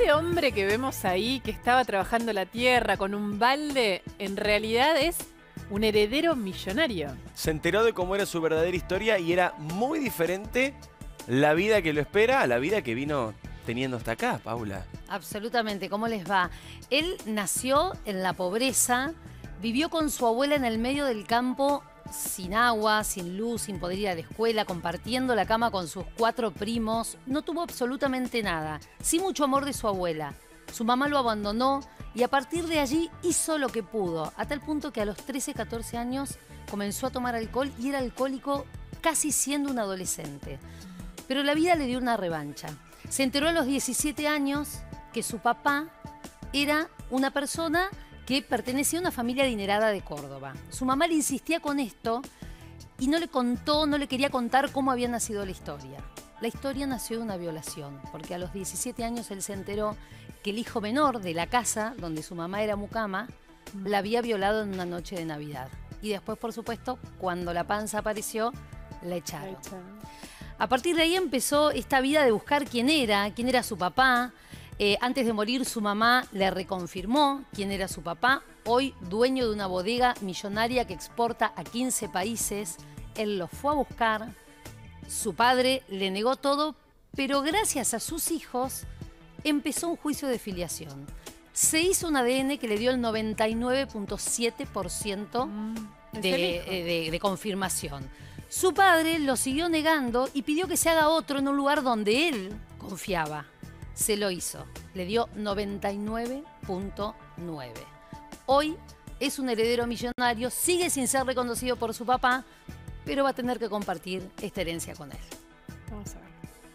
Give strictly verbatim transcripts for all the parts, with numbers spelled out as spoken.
Este hombre que vemos ahí, que estaba trabajando la tierra con un balde, en realidad es un heredero millonario. Se enteró de cómo era su verdadera historia y era muy diferente la vida que lo espera a la vida que vino teniendo hasta acá, Paula. Absolutamente, ¿cómo les va? Él nació en la pobreza, vivió con su abuela en el medio del campo, sin agua, sin luz, sin poder ir a la escuela, compartiendo la cama con sus cuatro primos. No tuvo absolutamente nada, sí mucho amor de su abuela. Su mamá lo abandonó y a partir de allí hizo lo que pudo, a tal punto que a los trece, catorce años comenzó a tomar alcohol y era alcohólico casi siendo un adolescente. Pero la vida le dio una revancha. Se enteró a los diecisiete años que su papá era una persona que pertenecía a una familia adinerada de Córdoba. Su mamá le insistía con esto y no le contó, no le quería contar cómo había nacido la historia. La historia nació de una violación, porque a los diecisiete años él se enteró que el hijo menor de la casa, donde su mamá era mucama, la había violado en una noche de Navidad. Y después, por supuesto, cuando la panza apareció, la echaron. La echaron. A partir de ahí empezó esta vida de buscar quién era, quién era su papá. Eh, antes de morir, su mamá le reconfirmó quién era su papá. Hoy, dueño de una bodega millonaria que exporta a quince países. Él lo fue a buscar. Su padre le negó todo, pero gracias a sus hijos empezó un juicio de filiación. Se hizo un A D N que le dio el noventa y nueve punto siete por ciento mm, de, de, de confirmación. Su padre lo siguió negando y pidió que se haga otro en un lugar donde él confiaba. Se lo hizo. Le dio noventa y nueve punto nueve. Hoy es un heredero millonario, sigue sin ser reconocido por su papá, pero va a tener que compartir esta herencia con él. Vamos a ver.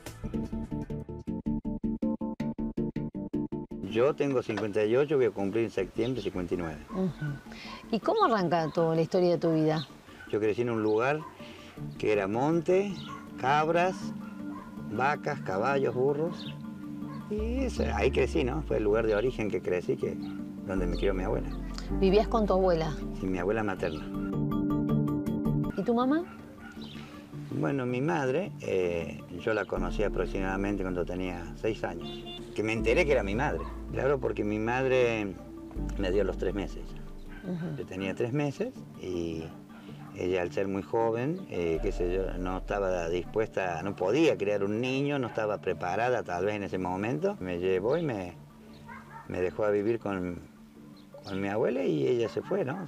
Yo tengo cincuenta y ocho, voy a cumplir en septiembre cincuenta y nueve. Uh-huh. ¿Y cómo arranca toda la historia de tu vida? Yo crecí en un lugar que era monte, cabras, vacas, caballos, burros. Y eso, ahí crecí, ¿no? Fue el lugar de origen que crecí, que, donde me crió mi abuela. ¿Vivías con tu abuela? Sí, mi abuela materna. ¿Y tu mamá? Bueno, mi madre, eh, yo la conocí aproximadamente cuando tenía seis años. Que me enteré que era mi madre. Claro, porque mi madre me dio los tres meses. Uh-huh. Yo tenía tres meses y ella, al ser muy joven, eh, qué sé yo, no estaba dispuesta, no podía criar un niño, no estaba preparada tal vez en ese momento. Me llevó y me, me dejó a vivir con, con mi abuela y ella se fue, ¿no?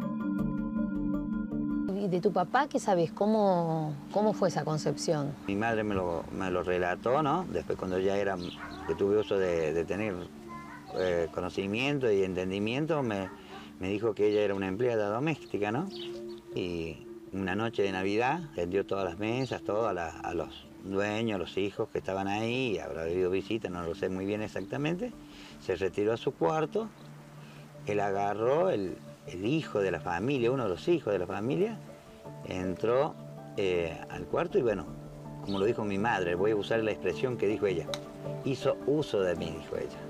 ¿Y de tu papá qué sabes? ¿Cómo, cómo fue esa concepción? Mi madre me lo, me lo relató, ¿no? Después cuando ya era, que tuve uso de, de tener eh, conocimiento y entendimiento, me, me dijo que ella era una empleada doméstica, ¿no? Y una noche de Navidad vendió todas las mesas, todo a, la, a los dueños, a los hijos que estaban ahí, y habrá habido visita, no lo sé muy bien exactamente. Se retiró a su cuarto, él agarró el, el hijo de la familia, uno de los hijos de la familia, entró eh, al cuarto y bueno, como lo dijo mi madre, voy a usar la expresión que dijo ella, hizo uso de mí, dijo ella.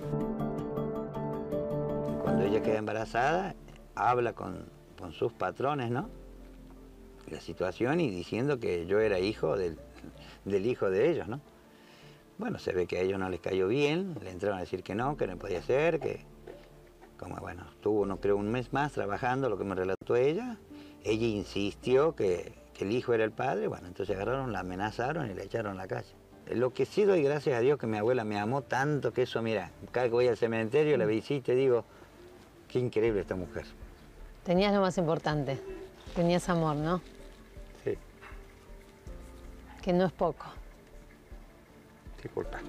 Cuando ella queda embarazada, habla con, con sus patrones, ¿no? La situación y diciendo que yo era hijo del, del hijo de ellos, ¿no? Bueno, se ve que a ellos no les cayó bien, le entraron a decir que no, que no podía ser, que como bueno, estuvo no creo un mes más trabajando, lo que me relató ella. Ella insistió que, que el hijo era el padre, bueno, entonces agarraron, la amenazaron y la echaron a la calle. Lo que sí doy gracias a Dios que mi abuela me amó tanto que eso, mira, cada vez que voy al cementerio la visito y digo, qué increíble esta mujer. Tenías lo más importante, tenías amor, ¿no? Sí. Que no es poco. Disculpa.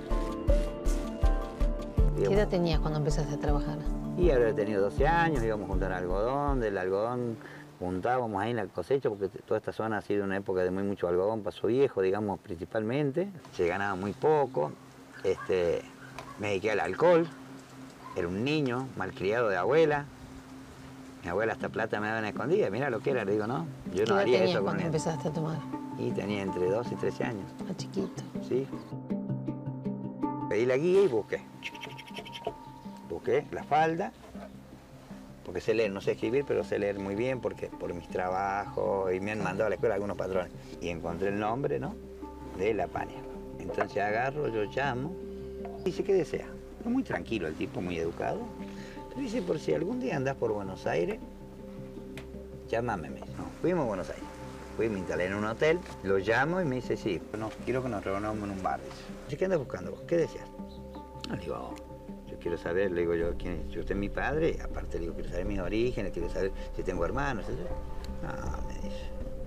¿Qué edad tenías cuando empezaste a trabajar? Y habría tenido doce años, íbamos a juntar algodón, del algodón juntábamos ahí en la cosecha, porque toda esta zona ha sido una época de muy mucho algodón, paso viejo, digamos, principalmente. Se ganaba muy poco, este, me dediqué al alcohol, era un niño malcriado de abuela. Mi abuela hasta plata me daba en escondida, mira lo que era, le digo, no, yo no haría eso con él. ¿Cuándo empezaste a tomar? Y tenía entre doce y trece años. Ah, chiquito. Sí. Pedí la guía y busqué. Busqué la falda, porque sé leer, no sé escribir, pero sé leer muy bien porque por mis trabajos y me han mandado a la escuela algunos patrones. Y encontré el nombre, ¿no?, de la Pania. Entonces agarro, yo llamo y dice, ¿qué desea? Pero muy tranquilo el tipo, muy educado. Pero dice, por si algún día andás por Buenos Aires, llámame. Me dice. No, fuimos a Buenos Aires. Fui, me instalé en un hotel, lo llamo y me dice, sí, no, quiero que nos reunamos en un bar. Dice, ¿qué andas buscando vos? ¿Qué deseas? No, le digo, oh, yo quiero saber, le digo yo, ¿quién es? Yo usted es mi padre, y aparte le digo, quiero saber mis orígenes, quiero saber si tengo hermanos, etcétera. No, me dice.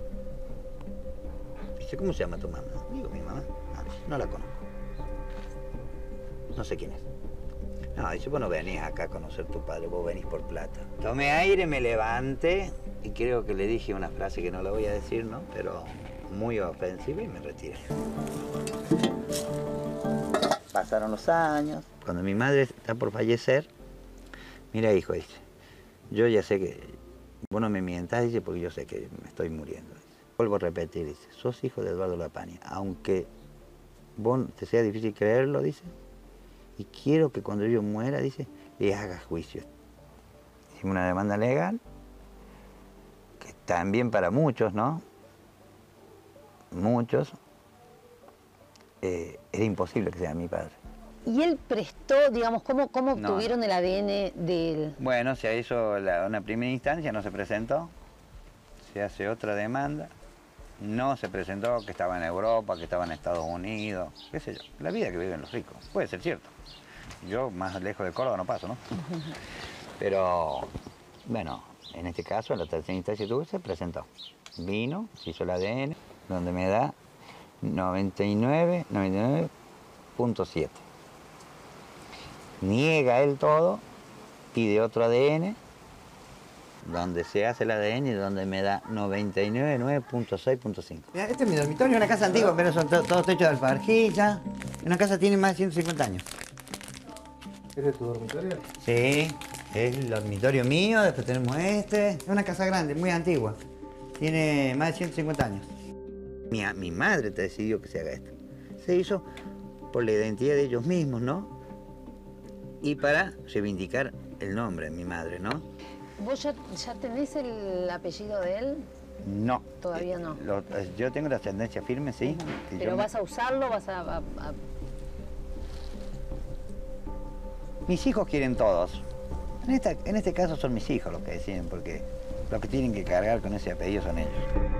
Dice, ¿cómo se llama tu mamá? Digo, mi mamá. No, no la conozco. No sé quién es. No, dice, vos no venís acá a conocer a tu padre, vos venís por plata. Tomé aire, me levanté y creo que le dije una frase que no la voy a decir, ¿no? Pero muy ofensiva y me retiré. Pasaron los años. Cuando mi madre está por fallecer, mira, hijo, dice, yo ya sé que vos no me mientas, dice, porque yo sé que me estoy muriendo. Dice. Vuelvo a repetir, dice, sos hijo de Eduardo Lapania, aunque vos te sea difícil creerlo, dice, y quiero que cuando yo muera, dice, le hagas juicio. Hicimos una demanda legal, que también para muchos, ¿no? Muchos, eh, era imposible que sea mi padre. ¿Y él prestó, digamos, cómo, cómo No, obtuvieron no. el A D N de él? Bueno, se hizo la, una primera instancia, no se presentó, se hace otra demanda, no se presentó, que estaba en Europa, que estaba en Estados Unidos, qué sé yo, la vida que viven los ricos, puede ser cierto. Yo más lejos de Córdoba no paso, ¿no? Pero, bueno, en este caso, en la tercera instancia que tuve, se presentó. Vino, se hizo el A D N, donde me da noventa y nueve, noventa y nueve punto siete. Niega él todo, pide otro A D N, donde se hace el A D N y donde me da noventa y nueve punto seis punto cinco. Este es mi dormitorio, una casa antigua, pero son to todos techos de alfarjilla. Una casa tiene más de ciento cincuenta años. ¿Es de tu dormitorio? Sí, es el dormitorio mío, después tenemos este. Es una casa grande, muy antigua. Tiene más de ciento cincuenta años. Mi, mi madre te decidió que se haga esto. Se hizo por la identidad de ellos mismos, ¿no? Y para reivindicar el nombre de mi madre, ¿no? ¿Vos ya, ya tenés el apellido de él? No. Todavía no. Lo- eh, yo tengo la ascendencia firme, sí. que ¿Pero yo me- vas a usarlo? ¿Vas a...? a- a- Mis hijos quieren todos. En, esta, en este caso son mis hijos los que deciden, porque los que tienen que cargar con ese apellido son ellos.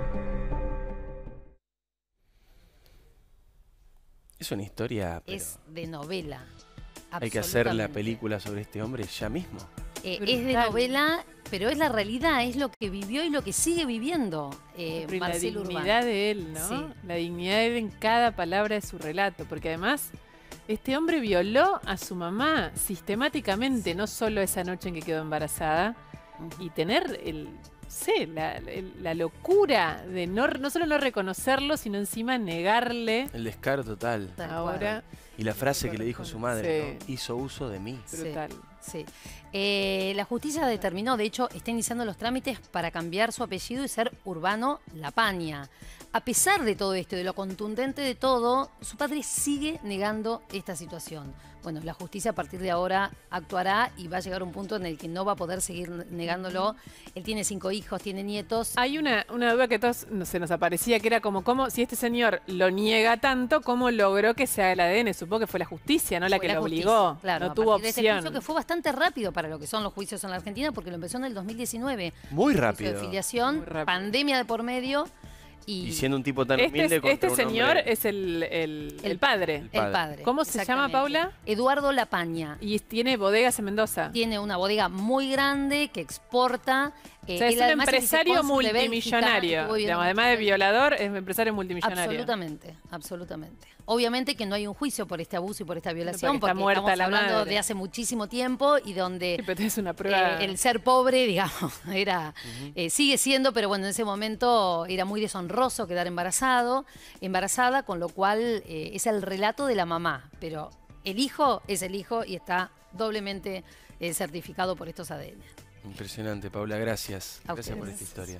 Es una historia, pero Es de novela. hay que hacer la absolutamente. película sobre este hombre ya mismo. Eh, Brutal. es de novela, pero es la realidad, es lo que vivió y lo que sigue viviendo eh, Pero y la Marcelo dignidad Urbano. de él, ¿no? Sí. La dignidad de él en cada palabra de su relato, porque además este hombre violó a su mamá sistemáticamente, no solo esa noche en que quedó embarazada, y tener el, sé, la, el- la locura de no, no solo no reconocerlo, sino encima negarle El descaro total. Tal ahora. Y la frase que le dijo su madre, Sí. ¿no? Hizo uso de mí. Sí. Brutal. Sí. Eh, la justicia determinó, de hecho, está iniciando los trámites para cambiar su apellido y ser Urbano Lapania. A pesar de todo esto, de lo contundente de todo, su padre sigue negando esta situación. Bueno, la justicia a partir de ahora actuará y va a llegar a un punto en el que no va a poder seguir negándolo. Él tiene cinco hijos, tiene nietos. Hay una, una duda que a todos no, se nos aparecía, que era como, ¿cómo, si este señor lo niega tanto, cómo logró que se haga el A D N? Supongo que fue la justicia, no la Fue que la lo justicia, obligó. claro, no a tuvo partir de este opción. juicio que fue bastante rápido para lo que son los juicios en la Argentina, porque lo empezó en el dos mil diecinueve. Muy Juicio rápido. de filiación, Muy rápido. pandemia de por medio y, Y siendo un tipo tan Este, humilde es- contra este un señor hombre- es el, el- El- el padre. el el padre. ¿Cómo se llama, Exactamente. Paula? Eduardo Lapaña. Y tiene bodegas en Mendoza. Tiene una bodega muy grande que exporta. eh, O sea, es él un además el empresario vicecónsul de Bélgica, multimillonario. estuvo viviendo Digamos, mucho además de tiempo. violador, es un empresario multimillonario. Absolutamente, absolutamente. Obviamente que no hay un juicio por este abuso y por esta violación, porque está porque muerta estamos la hablando madre. de hace muchísimo tiempo y donde Sí, pero es una prueba. eh, el ser pobre, digamos, era eh, sigue siendo, pero bueno, en ese momento era muy deshonroso quedar embarazado, embarazada, con lo cual eh, es el relato de la mamá, pero el hijo es el hijo y está doblemente eh, certificado por estos A D N. Impresionante, Paula, gracias. A Gracias por ustedes. esta historia.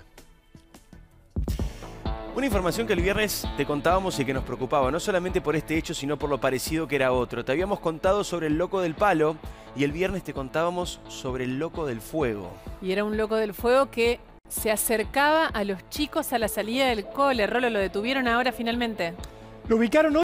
Una información que el viernes te contábamos y que nos preocupaba, no solamente por este hecho, sino por lo parecido que era otro. Te habíamos contado sobre el loco del palo y el viernes te contábamos sobre el loco del fuego. Y era un loco del fuego que se acercaba a los chicos a la salida del cole. Rolo, ¿lo detuvieron ahora finalmente? Lo ubicaron hoy.